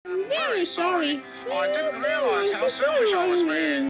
I'm very sorry. I didn't realise how selfish I was being.